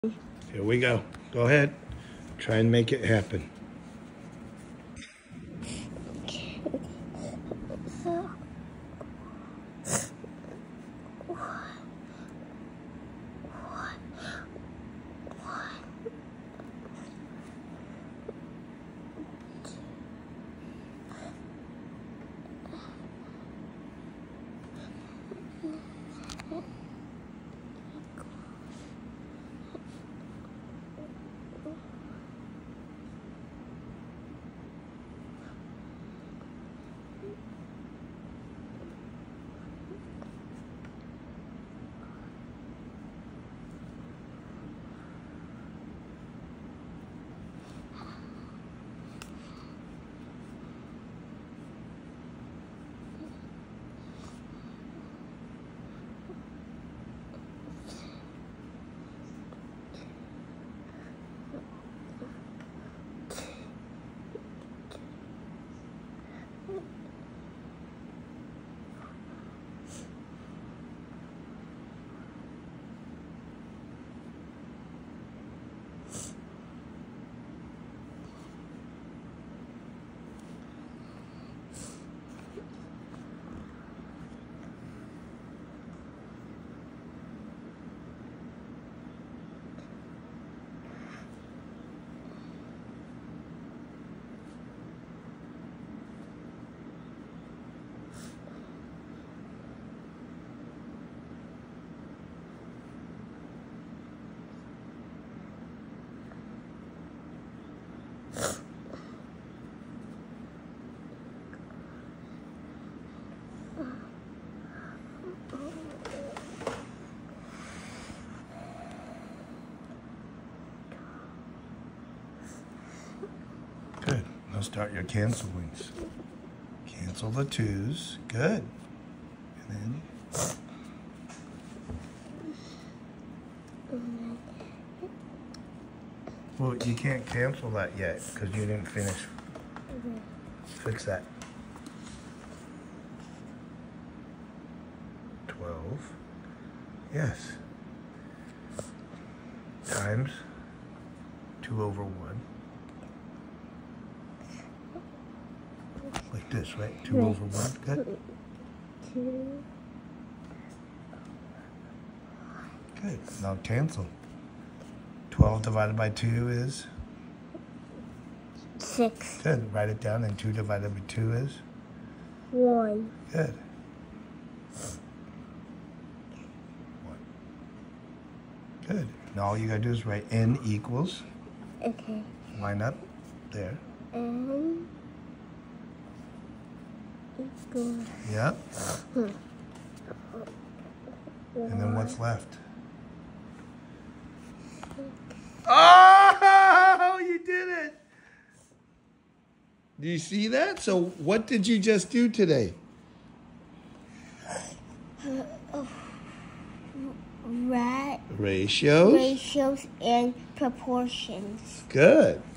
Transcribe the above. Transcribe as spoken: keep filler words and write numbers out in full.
Here we go. Go ahead. Try and make it happen. Good. Now start your cancelings. Cancel the twos. Good. And then... Well, you can't cancel that yet because you didn't finish. Fix that. twelve. Yes. Times two over one. Like this, right? two over one. Good. Two. Good. Now cancel. twelve divided by two is? Six. Good. Write it down. And two divided by two is? One. Good. One. Good. Now all you gotta do is write n equals. Okay. Line up there. N equals. Yep. Hmm. And then what's left? Oh, you did it! Do you see that? So what did you just do today? Ra Ratios. ratios and proportions. Good.